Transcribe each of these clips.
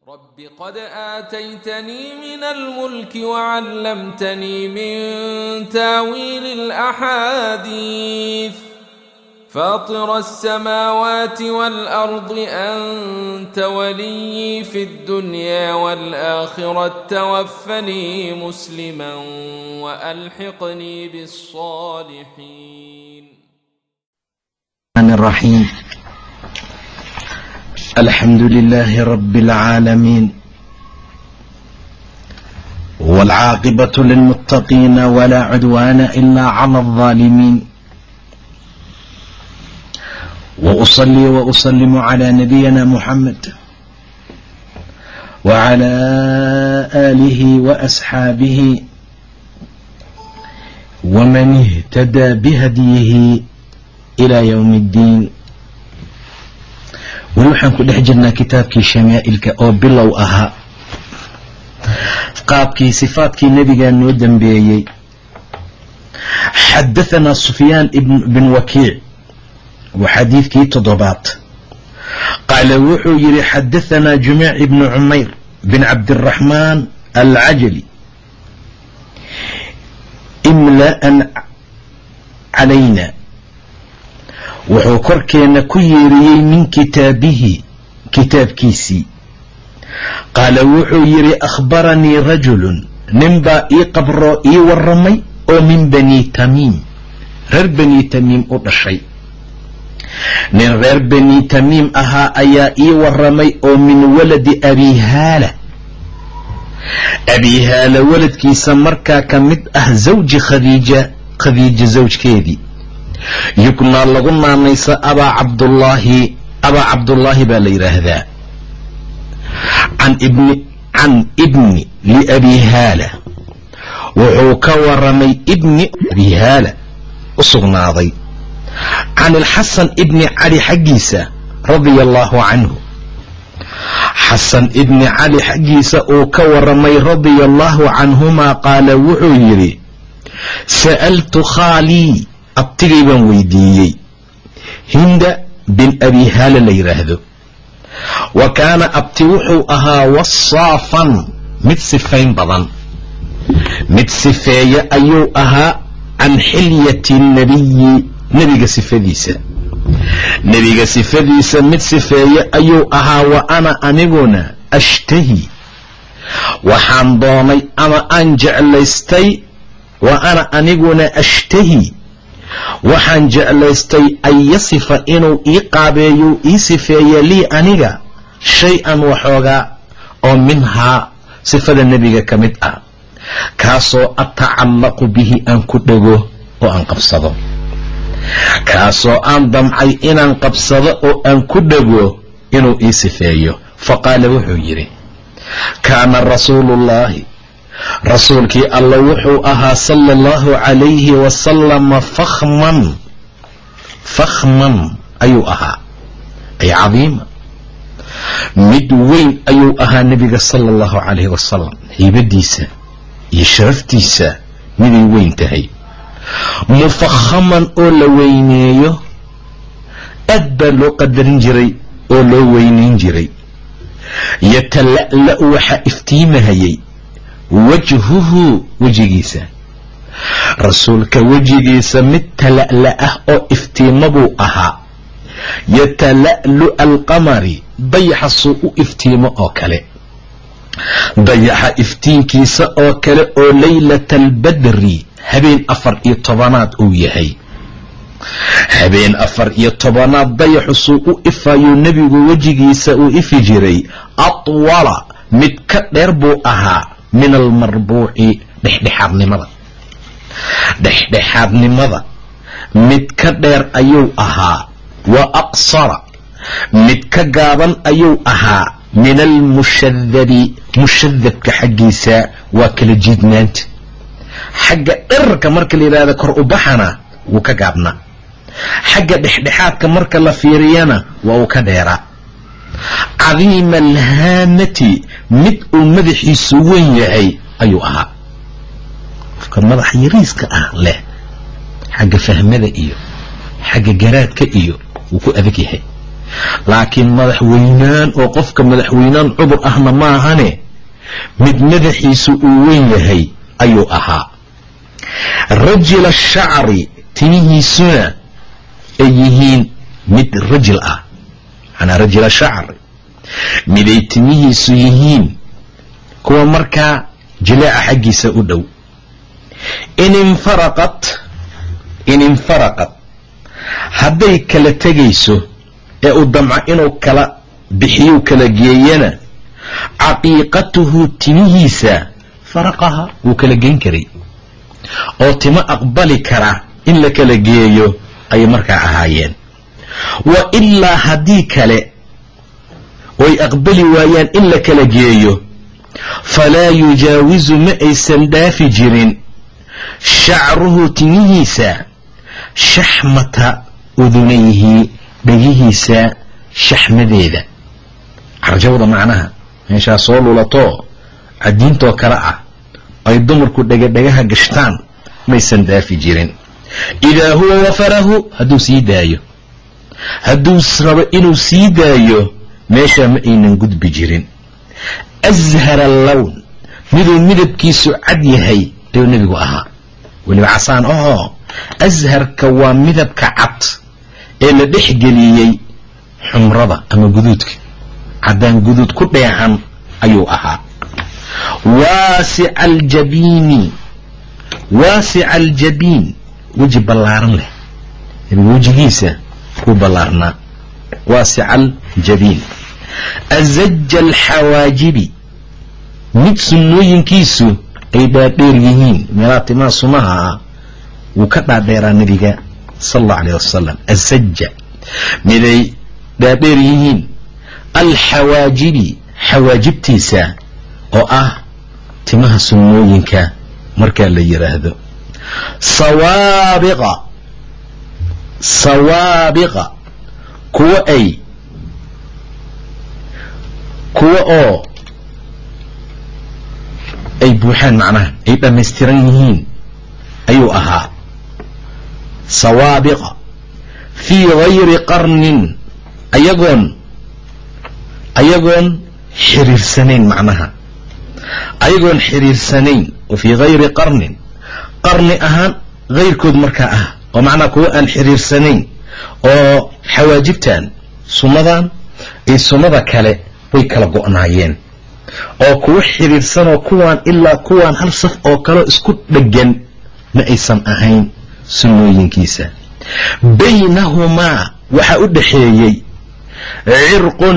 رب قد آتيتني من الملك وعلمتني من تاويل الأحاديث فاطر السماوات والأرض أنت ولي في الدنيا والآخرة توفني مسلما وألحقني بالصالحين. الرحيم الحمد لله رب العالمين والعاقبة للمتقين ولا عدوان إلا على الظالمين وأصلي وأسلم على نبينا محمد وعلى آله وأصحابه ومن اهتدى بهديه إلى يوم الدين. waxaan ku dhex jirnaa kitaabkii shamaa'ilka oo bilow ahaa qaabkii sifaadkii nabiga noo dambeeyay. xadathana sufyaan ibn wakiic wa xadiidkii 7 qaala wuxuu yiri xadathana jumaac ibn umayr bin cabdiraxmaan alcajali imla'an calayna wuxuu korkeena ku yeeriyey min kitaabihi kitaabkiisii. qaala wuxuu yidhi akhbaranii rajulun ninbaa ii qabroo ii waramay oo min bani tamiim reer bani tamiim u dhashay. nin reer bani tamiim ahaa ayaa ii waramay oo min waladi abihaala abihaala waladkiisa markaa ka mid ah zawji khadiija zawjkeedii yuknaa lagu naanaysa abaa cabdullaahi baa la yidhaahdaa. can ibni liabihaala wuxuu ka waramay ibni abihaala u sugnaaday can ilxasan ibni cali xaggiisa radia allaahu canhu. xasan ibni cali xaggiisa uu ka waramay radia allaahu canhumaa qaala wuxuu yidhi sa'altu khaalii abtigay baan weydiiyey hinda bin abihaala la yidhaahdo. wa kaana abti wuxuu ahaa wasaafan mid sifayn badan mid sifeeya ayuu ahaa can xilyati nabiyi nebiga sifadiisa mid sifeeya ayuu ahaa. wa ana aniguna ashtahi waxaan doonay ama aan jeclaystay wa ana aniguna ashtahi waxaan jeclaystay an yasifa inuu ii qaabeeyo ii sifeeya lii aniga shay-an waxoogaa oo minhaa sifada nebiga ka mid ah kaasoo atacallaqu bihi aan ku dhego oo aan qabsado kaasoo aan damcay inaan qabsado oo aan ku dhego inuu ii sifeeyo. faqaala wuxuu yidhi kaana rasuulullaahi rasuulkii alla wuxuu ahaa sala allahu calayhi wasalama fakhman ayuu ahaa ay cadiima mid weyn ayuu ahaa nebiga sala allahu calayhi wasalam. haybadiisa iyo sharaftiisa miday weyn tahay. mufakhaman oo la weyneeyo aad baa loo qadarin jiray oo loo weynayn jiray. yatala'la'u waxaa iftiimahayay wajhuhu wejigiisa rasuulka wejigiisa mid tala'la ah oo iftiima buu ahaa. yatala'lu alqamari dayaxa suu u iftiimo oo kale dayaxa iftiinkiisa oo kale oo laylata albadri habeen 14 uu yahay. habeen 14 dayaxu suu u ifayuu nebigu wejigiisa uu ifi jiray. atwala mid ka dheer buu ahaa min almarbuuci dhexdhexaadnimada mid ka dheer ayuu ahaa. wa aqsara mid ka gaaban ayuu ahaa min almushadadi mushadadka xaggiisa waa kala jiidnaanta. xagga dherarka marka la yidhahda kor u baxana wuu ka gaabnaa. xagga dhexdhexaadka marka la fiiriyana waa uu ka dheeraa. cadiima alhaamati mid uu madaxiisu weyn yahay ayuu ahaa. qofka madax yariiska ah leh xagga fahmada iyo xagga garaadka iyo wuu ku adag yahay. laakiin madaxweynaan oo qofka madaxweynaan cudur ahna ma ahane mid madaxiisu uu weyn yahay ayuu ahaa. rajil ashacri timihiisuna ay yihiin mid rajil ah, manaa rajil ashacri miday timihiisu yihiin kuwa markaa jileeca xaggiisa u dhow. in infaraqat hadday kala tegayso ee uu damco inuu kala bixiyu kala geeyana caqiiqatuhu timihiisa faraqaha wuu kala geyn karay oo timo aqbali kara in la kala geeyo ayay markaa ahaayeen. wa ilaa haddii kale way aqbali waayaan in la kala geeyo falaa yujaawizu ma aysan dhaafi jirin shacruhu timihiisa shaxmata udunayhi dhagihiisa shaxmadeeda. carjawda macnaha meeshaa soo lulato cadiintoo kale ah ay dumarku dhagadhagaha gashtaan maysan dhaafi jirin. idaa huwa wafarahu hadduu sii daayo, hadduu rabo inuu sii daayo meeshaa ma aynan gudbi jirin. ashara allown miduu midabkiisu cad yahay ayuu nebigu ahaa, weliba casaan ahoo asharka waa midabka cad ee la dhex geliyey xumrada ama guduudka, caddaan guduud ku dheecan ayuu ahaa. waasica aljabiin weji ballaaran leh, nebiga wejigiisa kuu ballaarnaa. waasica aljabiin azaja alxawaajibi mid sunnooyinkiisu ay dhaadheer yihiin, meelaha timaha sunaha ah wuu ka dhaadheeraa nebiga sal allahu alayh wasalam. azaja miday dhaadheer yihiin, alxawaajibi xawaajibtiisa oo ah timaha sunnooyinka markaa la yiraahdo. sawaabiqa kuwa oo ay buuxaan, macnaha ay dhammaystiran yihiin ayuu ahaa. sawaabiqa fii gayri qarnin ayagoon xiriirsanayn, macnaha ayagoon xiriirsanayn. oo fii gayri qarnin qarni ahaan gayrkood markaa ah, oo macnaha kuwa aan xiriirsanayn oo xawaajibtan sunnadan iyo sunnada kale way kala go'naayeen, oo kuwa xiriirsanoo kuwaan ilaa kuwaan hal saf oo kaleo isku dheggan ma aysan ahayn sunnooyinkiisa. baynahumaa waxaa u dhaxeeyey cirqun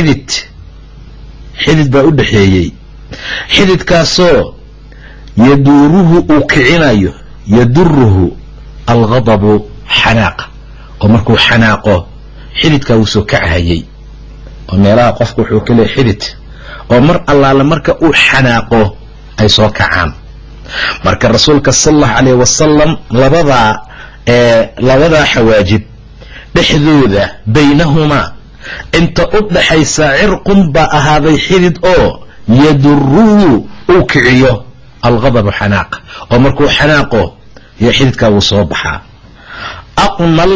xidid baa u dhaxeeyey, xididkaasoo yaduuruhu uu kicinayo, yaduruhu alghadabu xanaaqa, oo markuu xanaaqo xididkaa wuu soo kachayay. oo meelaha qofku wuxuu ka leeyahay xidid oo mar allaale marka uu xanaaqo ay soo kacaan. marka rasuulka sal allahu calayh wasalam labadaa xawaajib dhexdooda baynahumaa inta u dhaxaysa cirqun baa ahaaday xidid oo yaduruhu uu kiciyo alghadabu xanaaqa, oo markuu xanaaqo iyo xididkaa wuu soo baxaa. aqnal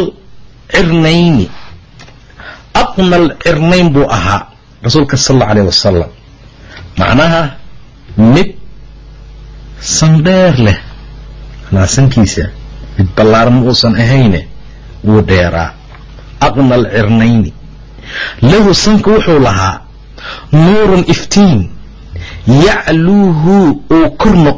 cirnayn buu ahaa rasuulka sal allahu alayh wasalam, macnaha mid sandheer leh, naasankiisa mid ballaaran uusan ahayne wuu dheeraa. aqnal cirnayni lahu sanka wuxuu lahaa nuurun iftiin yacluuhu uu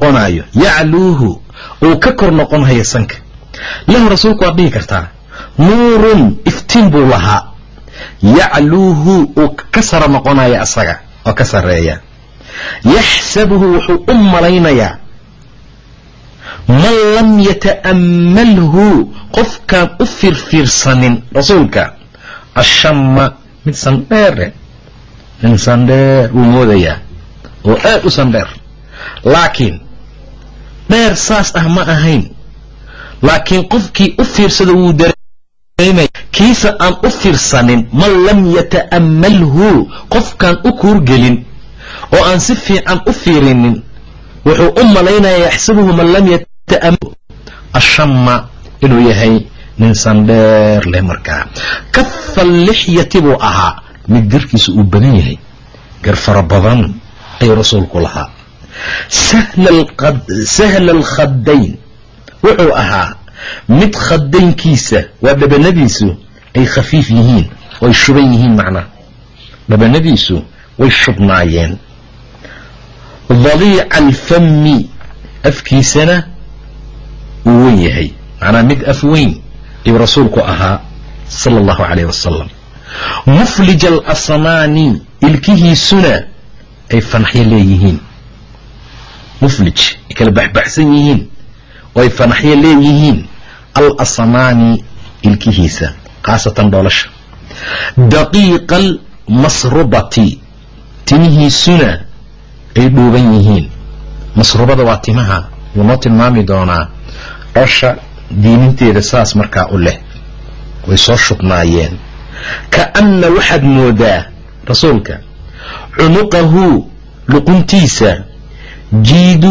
ka kor noqonayo sanka. lahu rasuulku waad dhihi kartaa nuurun iftiin buu lahaa, yacluuhu uu ka sara noqonaya asaga oo ka sareeya. yaxsabuhu wuxuu u malaynayaa man lam yata'ammalhu qofkaan u fiirfiirsanin rasuulka ashama mid sandheere, nin sandheer wuu moodayaa oo aad u sandheer, laakiin dheer saas ah ma ahayn. laakiin qofkii u fiirsada wuu dareemaya. kiisa aan u fiirsanin man lam yata'ammalhu qofkaan u kuurgelin oo aan si fiican u fiirinin wuxuu u malaynayaa yaxsabuhu man lam yata'ammalhu ashama inuu yahay nin sandheer leh markaa kafa lixyati buu ahaa mid garkiisa uu badan yahay gar fara badan ayuu rasuulku lahaa sahla alkhadayn wuxuu ahaa mid khadaynkiisa waa dhabanadiisu ay khafiif yihiin way shuban yihiin macnaha dhabanadiisu way shubnaayeen daliica alfami afkiisana uu weyn yahay macnaha mid af weyn ayuu rasuulku ahaa sala allahu calayh wasalam muflij alasnaani ilkihiisuna ay fanaxyo leeyihiin muflij ay kala baxbaxsan yihiin oo ay fanaxyo leeyihiin alasnaani ilkihiisa khaasatan dholasha daqiiqa almasrubati timihiisuna ay dhuuban yihiin masrubada waa timaha wuu noo tilmaami doonaa dhosha diininteeda saas markaa u leh way soo shubnaayeen kaanna waxaad moodaa rasuulka cunuqahu luquntiisa jiidu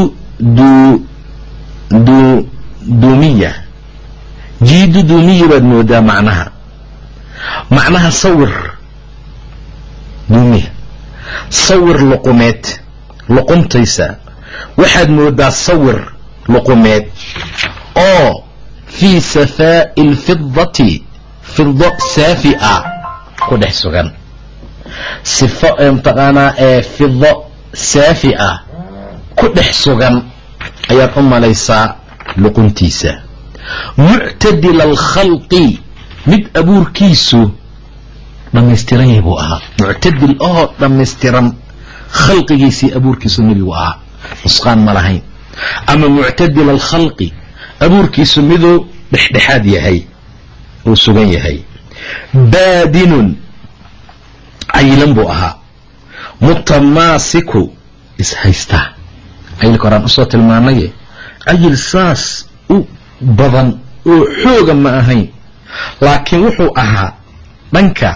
duumiya jiidu duumiya baad moodaa macnaha sawir duumiya sawir luqumeed luquntaysa waxaad moodaa sawir luqumeed oo fii safaa'i alfidati fido saafi ah ku dhex sugan sifo mtaqaanaa ee fido saafi ah ku dhex sugan ayaad u malaysaa luquntiisa muctadila alkhalqi mid abuurkiisu dhammaystiran yahay buu ahaa muctadil oo dhammaystiran khalqigiisii abuurkiisu nebigu ahaa nusqaan ma lahayn ama muctadila alkhalqi abuurkiisu miduu dhexdhexaad yahay uu sugan yahay baadinun cayilan buu ahaa mutamaasiku ishaysta cayilka horaan usoo tilmaanaye cayil saas u badan oo xooga ma ahayn laakiin wuxuu ahaa dhanka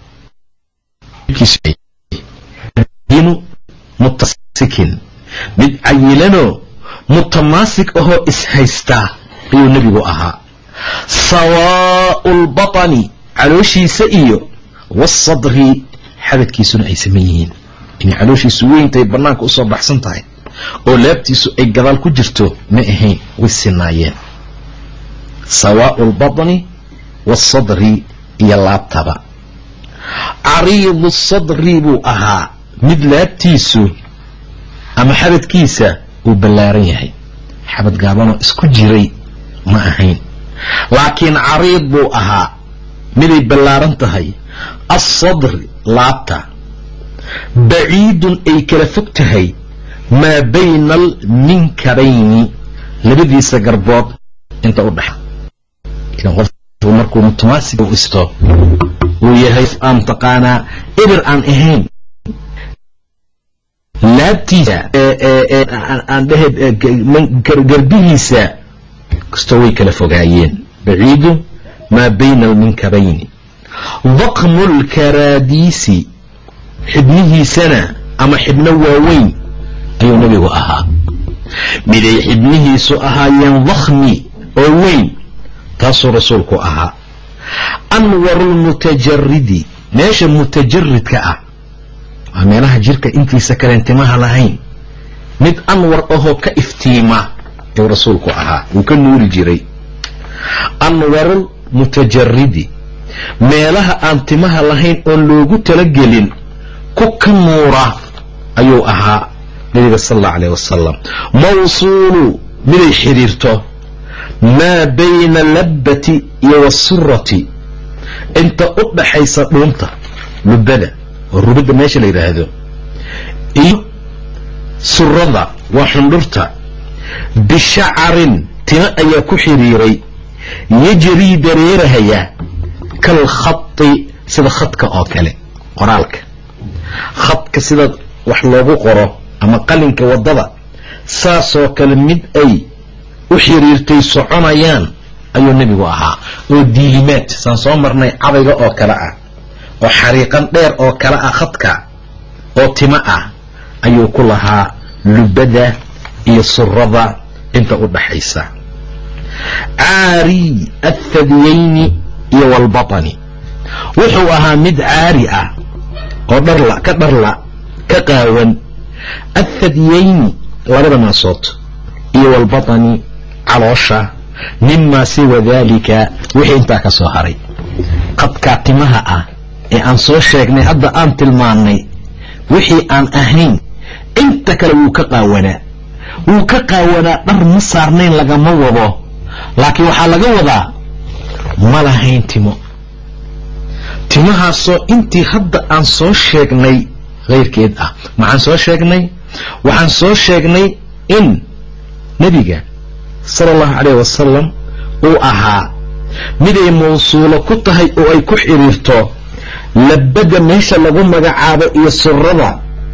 mutasikin mid cayilanoo mutamaasik ahoo ishaystaa ayuu nebigu ahaa sawaa'u lbatani calooshiisa iyo waasadri xabadkiisuna ay saman yihiin inay calooshiisu weyntahay bannaanka usoo baxsan tahay oo laabtiisu ay gadaal ku jirto ma ahayn way sinaayeen sawaa'u lbatni waasadri iyo laabtaba cariidu sadri buu ahaa mid laabtiisu ama xabadkiisa uu ballaaran yahay xabad gaabanoo isku jiray ma ahayn laakiin cariid buu ahaa miday ballaaran tahay alsadri laabta baciidun ay kala fog tahay maa bayna alminkabayni labadiisa garbood inta u dhexa qofku markuu mutamaasik u isto uu yahay aan taqaanaa ibir aan ahayn laabtiisa aan dhehe garbihiisa kastoo way kala fogaayeen baciidu maa bayna alminkabayni daqmu lkaraadiisi xibnihiisana ama xibno waaweyn ayuu nebigu ahaa miday xibnihiisu ahaayeen dakhmi oo weyn taasuu rasuulku ahaa anwaru lmutajaridi meesha mutajaridka ah waa meelaha jirka intiisa kaleen timaha lahayn mid anwar ahoo ka iftiima ayuu rasuulku ahaa wuu ka nuuri jiray anwaru mutajaridi meelaha aan timaha lahayn oon loogu talagelin ku ka nuura ayuu ahaa nabiga sal allahu alayh wasalam mawsuulu miday xidhiirto maa bayna labbati iyo wasurati inta u dhaxaysa dhuunta lubada waa rubada meesha la yidhaahdo iyo surada waa xundhurta bishacarin tima ayaa ku xidhiiray yajrii dareerahaya kalkhati sida khadka oo kale qoraalka khadka sida wax loogu qoro ama qalinka wadada saasoo kale mid ay u xiriirtay soconayaan ayuu nebigu ahaa oo diilimaad saan soo marnay cadayga oo kale ah oo xariiqan dheer oo kale ah khadka oo timo ah ayuu ku lahaa lubada iyo surada inta u dhaxaysa caari athadiyayni iyo walbatani, wuxuu ahaa mid caari ah oo ka dharla ka qaawan, athadiyayni labada naasood iyo walbatani caloosha, mimaa siwa daalika wixii intaa ka soo haray. qadkaa timaha ah ee aan soo sheegnay hadda aan tilmaannay wixii aan ahayn inta kale wuu ka qaawanaa dhar ma saarnayn lagama wado, laakiin waxaa laga wadaa ma lahayn timahaasoo intii hadda aan soo sheegnay keyrkeed ah. maxaan soo sheegnay? waxaan soo sheegnay in nebiga sala allahu calayh wasalam uu ahaa miday mawsuulo ku tahay oo ay ku xiriirto labada meesha lagu magacaabo iyo surada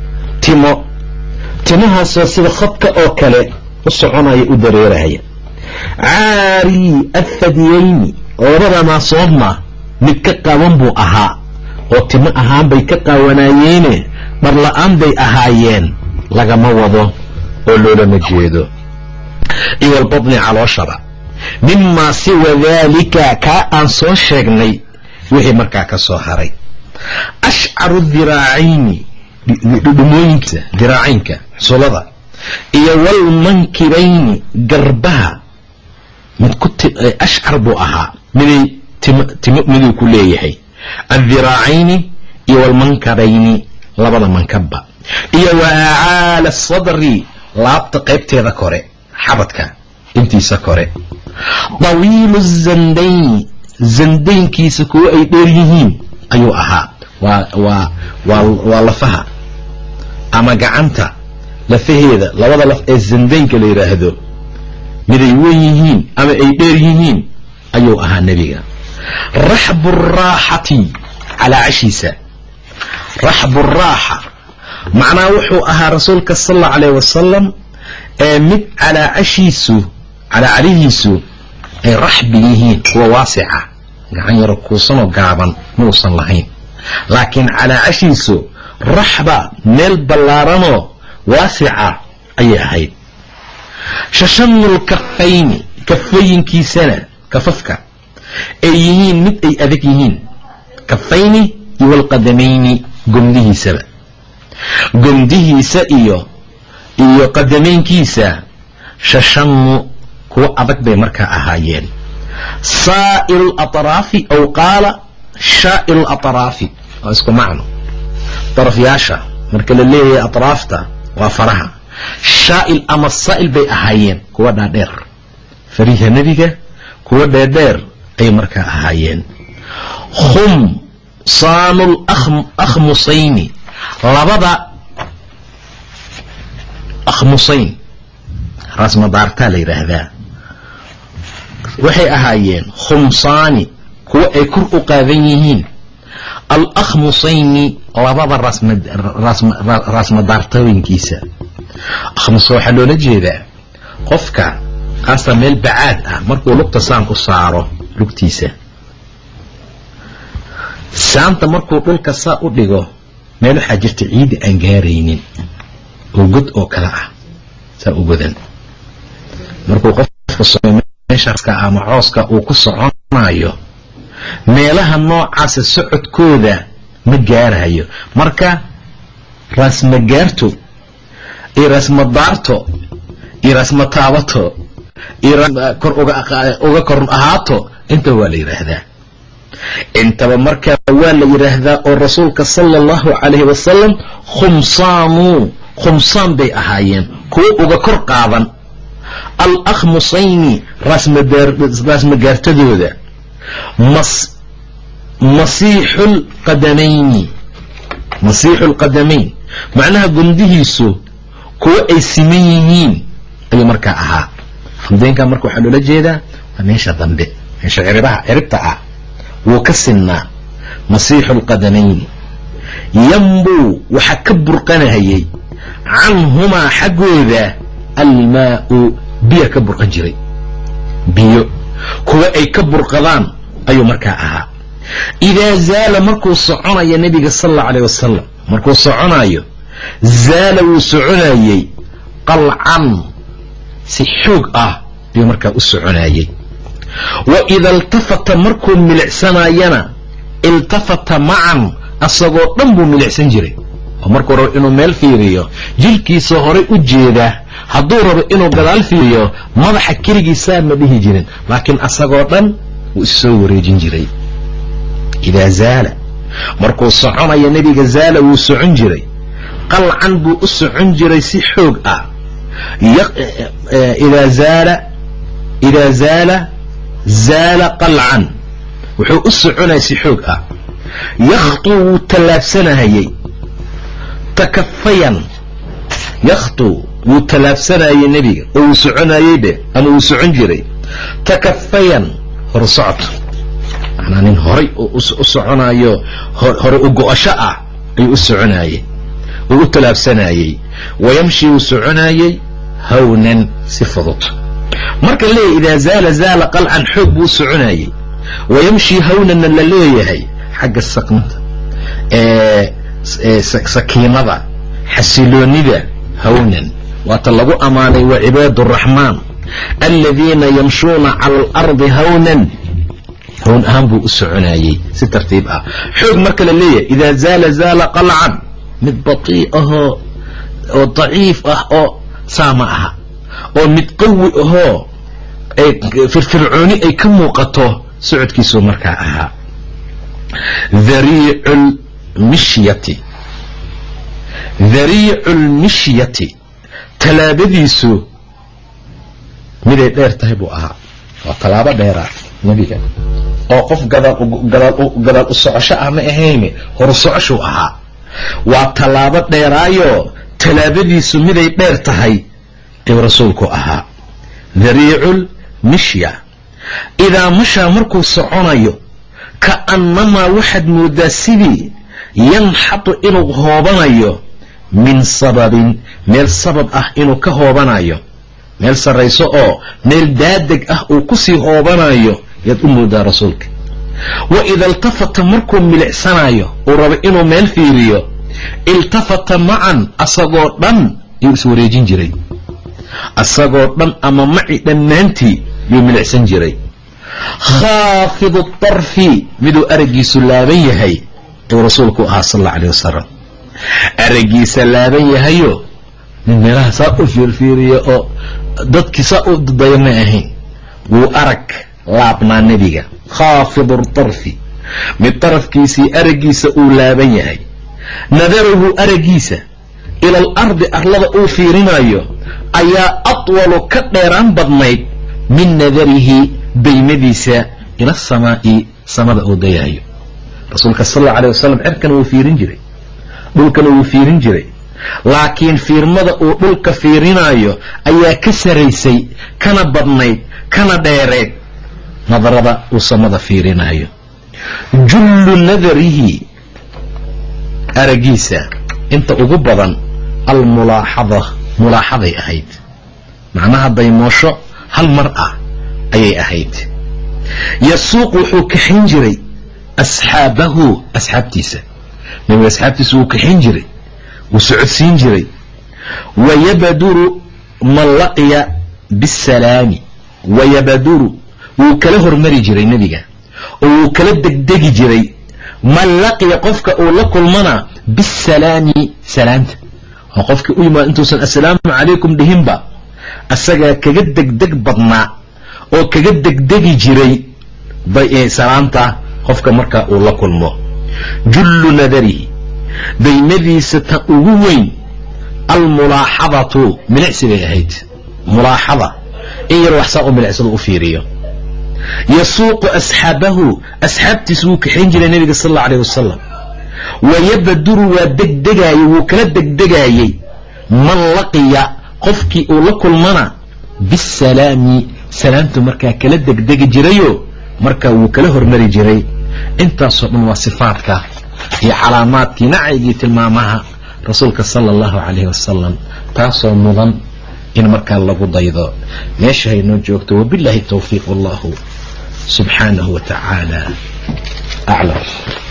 timahaasoo sida khadka oo kale u soconaya, u dareeraya. caari athadiyayni labada naasoodna mid ka qaawan buu ahaa oo timo ahaan bay ka qaawanayeene dharla-aan bay ahaayeen, lagama wado oo loolama jeedo. iyo albadni calooshaba, mimaa siwa daalika kaa aan soo sheegnay wixii markaa ka soo haray. ashcaru dhiraacayni dhumooyinkiisa, diraacaynka sulada, iyo walmankibayni garbaha mid ashcar buu ahaa miday timo miduu ku leeyahay. adhiraacayni iyo walmankabayni labada mankabba, iyo wa acaala asadri laabta qaybteeda kore, xabadka intiisa kore. dawiilu zandayni zandaynkiisa kuwo ay dheer yihiin ayuu ahaa. waa lafaha ama gacanta lafaheeda, labada laf ee zandaynka la yidhaahdo miday weyn yihiin ama ay dheer yihiin ayuu ahaa nebiga. raxbu raaxati calaa cashiisa, raxbu raaxa macnaha wuxuu ahaa rasuulka sal allahu calayh wasalam ee mid calihiisu ay raxbi yihiin, kuwa waasica, gacan yaro kuusanoo gaaban muusan lahayn, laakiin calaa cashiisu raxba meel ballaaranoo waasica ayay ahayd. shashanul kafayni kafooyinkiisana, kafafka ay yihiin mid ay adag yihiin, kafayni iyo walqadamayni gomdihiisa iyo qadameynkiisa shashanu kuwa adag bay markaa ahaayeen. saa'iru latraafi aw qaala shaa'iru latraafi waa isku macno, darafyaasha marka la leeyahay atraafta waa faraha. shaa'il ama saa'il bay ahaayeen, kuwa dhaadheer, fariha nebiga kuwa dheerdheer ay markaa ahaayeen. khumsaanul akhmusayni labada akhmusayn raasmadaartaa la yidhaahdaa, waxay ahaayeen khumsaani kuwa ay kor u qaadan yihiin. alakhmusayni labada raasmadaartooyinkiisa. akhmusa waxaa loola jeedaa qofka kaasa meel bacaad ah markuu lugta saan ku saaro, lugtiisa saanta markuu dhulka saa u dhigo, meel waxaa jirta ciidi aan gaaraynin oo god oo kale ah, saa u godan. markuu qofku meeshaska ama cooska uu ku soconayo, meelaha noocaasa socodkooda ma gaarayo. marka raasmagaarto iyo raasmadaarto iyo raasmataabato iyo kor uga kor ahaato, inta waa la yidhaahdaa. intaba markaa waa la yidhaahdaa oo rasuulka sala allahu calayhi wasalam khumsaan bay ahaayeen, kuwo uga kor qaadan. alakhmusayni raasmagaartadooda. masiixu lqadamayn macnaha gomdihiisu kuwo ay siman yihiin ayuu markaa ahaa. hamdeynka marka waxaa loola jeedaa waa meesha dambe, meesha ciribta ah wuu ka sinnaa. masiixu lqadamayni yambuu waxaa ka burqanahayay canhumaa xaggooda almaau biyo ka burqan jiray, biyo kuwa ay ka burqadaan ayuu markaa ahaa. idaa zaala markuu soconayo nebiga sal allahu alayh wasalam, markuu soconayo zaala wuu soconayey qalcan si xoog ah بمركا أسعنايي وإذا التفت مركو ملعسناينا التفت معا أصغو دنبو ملعسن جري ومركو رو إنو ميل فيريو جلكي سهوري أجيدا hadduu rabo inuu gadaal fiiriyo madaxa keligiisa ma dhihi jirin laakiin asagoo dhan wuu soo wareejin jiray idaa zaala markuu soconayo nabiga zaala wuu socon jiray qalcan buu u socon jiray si xoog ah idaa zaala qalcan wuxuu u soconayay si xoog ah yakhtu wuu tallaabsanayay takafayan yakhtu wuu tallaabsanayay nebiga oo wuu soconayay be ama wuu socon jiray takafayan hor socod macnaa nin horay u soconayo hore u go-asho ah ayuu u soconayay wuu u tallaabsanayay wayamshi wuu soconayay hawnan si fudud marka leeyahay idaa zaala qalcan xoog buu soconayay wayamshi hawnanna la leeyahay xagga saknada sakiinada xasiloonida hawnan واتلقوا أماني وعباد الرحمن الذين يمشون على الأرض هونا هون أهمبو السعنايي سترتيب حق مركل اللي إذا زال قلعا متبطيئه وضعيف سامعها ومتقوئه في الفرعوني أي كم وقته سعود كيسو مركعها ذريع المشية talaabadiisu miday dheer tahay buu ahaa waa talaabo dheera nabiga oo qof gadaal u socosho ah ma ahayne hor socosho ahaa waa talaabo dheeraayo talaabadiisu miday dheer tahay ee rasuulku ahaa dhariicul mishya idaa mashaa markuu soconayo ka'annamaa waxaad moodaa sidii yanxatu inuu hoobanayo min sababin meel sabab ah inuu ka hoobanayo meel sarrayso oo meel daadeg ah uu ku sii hoobanayo yaad u moodaa rasuulka wa ida iltafata markuu milicsanayo uu rabo inuu meel fiiriyo iltafata macan asagoo dhan yuu iswareejin jiray asagoo dhan ama maci dhammaantii yuu milicsan jiray khaafidu tarfi miduu aragiisu laaban yahay ayuu rasuulku ahaa sal alla alayh wasalam aragiisa laaban yahayo nin meelaha saa u fiirfiiriya oo dadkii saa u dudaya ma ahayn wuu arag laabnaa nebiga khaafidu tarfi mid tarafkiisii aragiisa uu laaban yahay nadaruhu aragiisa ila alardi arlada uu fiirinayo ayaa atwalu ka dheeraan badnayd min nadarihi daymadiisa ila asamaa'i samada uu dayahayo rasuulka sal alla alayh wasalam cirkana wuu fiirin jiray dhulkana wuu fiirin jiray laakiin fiirmada uu dhulka fiirinayo ayaa ka saraysay kana badnayd kana dheereed nadarada uu samada fiirinayo jullu nadarihi aragiisa inta ugu badan mulaaxaday ahayd macnaha daymoosho hal mar ah ayay ahayd yasuuq wuxuu kaxin jiray asxaabahu asxaabtiisa nabiga asxaabtiisa wuu kaxin jiray wuu socodsiin jiray wayabaduru man laqiya bisalaami wayabaduru wuu kala hormari jiray nebiga oo wuu kala degdegi jiray man laqiya qofka uu la kulmana bisalaami salaamta oo qofkii u yimaado intuusan assalaamu calaykum dhihinba asagaa kaga degdeg badnaa oo kaga degdegi jiray salaamta qofka marka uu la kulmo jullu nadarihi daymadiisa ta ugu weyn almulaaxadatu milicsi bay ahayd mulaaxada in yar waxsaa u milicsada u fiiriyo yasuuqu asxaabahu asxaabtiisa wuu kaxayn jiray nabiga sal alla alayh wasalam wayabaduru waa degdegaayey wuu kala degdegaayey man laqiya qofkii uu la kulmana bisalaami salaamtu markaa kala degdegi jirayo markaa wuu kala hormari jiray intaasoo dhan waa sifaadka iyo calaamaadkii nacaygii tilmaamaha rasuulka sala allahu calayhi wasalam taasoo mudan in markaa lagu daydo meesha haynoo joogto wabillahi tawfiiq wallahu subxaanahu wa tacaala aclam